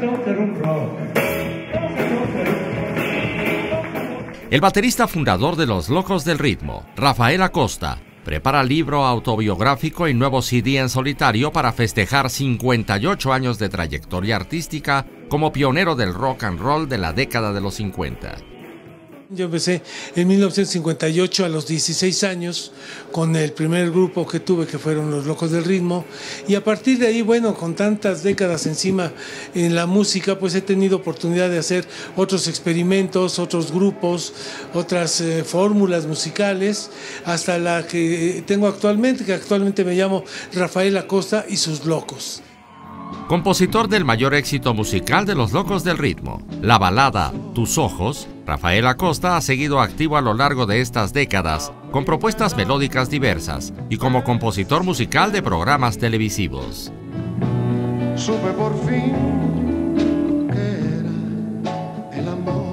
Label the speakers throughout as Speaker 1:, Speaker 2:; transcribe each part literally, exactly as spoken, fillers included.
Speaker 1: El baterista fundador de Los Locos del Ritmo, Rafael Acosta, prepara libro autobiográfico y nuevo C D en solitario para festejar cincuenta y ocho años de trayectoria artística como pionero del rock and roll de la década de los cincuenta.
Speaker 2: Yo empecé en mil novecientos cincuenta y ocho a los dieciséis años con el primer grupo que tuve, que fueron Los Locos del Ritmo, y a partir de ahí, bueno, con tantas décadas encima en la música, pues he tenido oportunidad de hacer otros experimentos, otros grupos, otras eh, fórmulas musicales, hasta la que tengo actualmente, que actualmente me llamo Rafael Acosta y sus Locos.
Speaker 1: Compositor del mayor éxito musical de Los Locos del Ritmo, la balada Tus Ojos, Rafael Acosta ha seguido activo a lo largo de estas décadas, con propuestas melódicas diversas y como compositor musical de programas televisivos.
Speaker 3: Supe por fin que era el amor.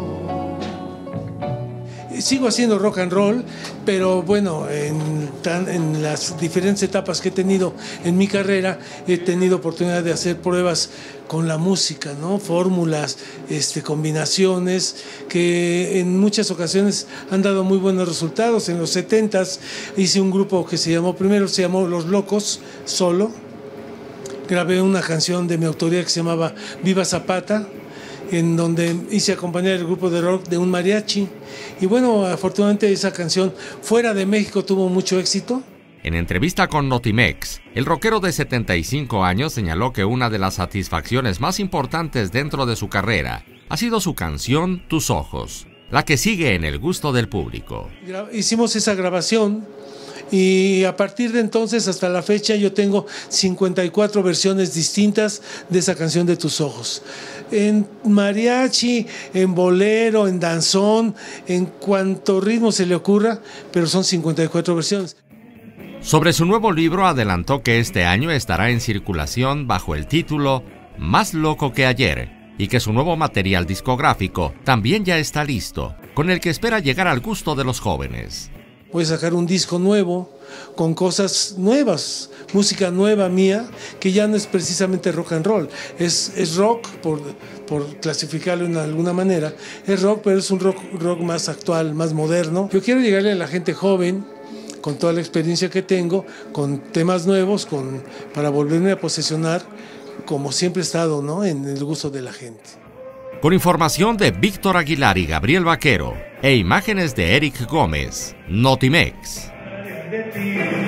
Speaker 2: Sigo haciendo rock and roll, pero bueno, en, tan, en las diferentes etapas que he tenido en mi carrera, he tenido oportunidad de hacer pruebas con la música, ¿no? Fórmulas, este, combinaciones, que en muchas ocasiones han dado muy buenos resultados. En los setentas hice un grupo que se llamó, primero se llamó Los Locos, solo. Grabé una canción de mi autoría que se llamaba Viva Zapata, en donde hice acompañar el grupo de rock de un mariachi. Y bueno, afortunadamente esa canción fuera de México tuvo mucho éxito.
Speaker 1: En entrevista con Notimex, el rockero de setenta y cinco años señaló que una de las satisfacciones más importantes dentro de su carrera ha sido su canción Tus Ojos, la que sigue en el gusto del público.
Speaker 2: Hicimos esa grabación y a partir de entonces hasta la fecha yo tengo cincuenta y cuatro versiones distintas de esa canción de Tus Ojos. En mariachi, en bolero, en danzón, en cuanto ritmo se le ocurra, pero son cincuenta y cuatro versiones.
Speaker 1: Sobre su nuevo libro adelantó que este año estará en circulación bajo el título Más loco que ayer y que su nuevo material discográfico también ya está listo, con el que espera llegar al gusto de los jóvenes.
Speaker 2: Voy a sacar un disco nuevo con cosas nuevas, música nueva mía, que ya no es precisamente rock and roll, es, es rock, por, por clasificarlo de alguna manera, es rock, pero es un rock, rock más actual, más moderno. Yo quiero llegarle a la gente joven, con toda la experiencia que tengo, con temas nuevos, con, para volverme a posesionar, como siempre he estado, ¿no?, en el gusto de la gente.
Speaker 1: Con información de Víctor Aguilar y Gabriel Vaquero e imágenes de Eric Gómez, Notimex.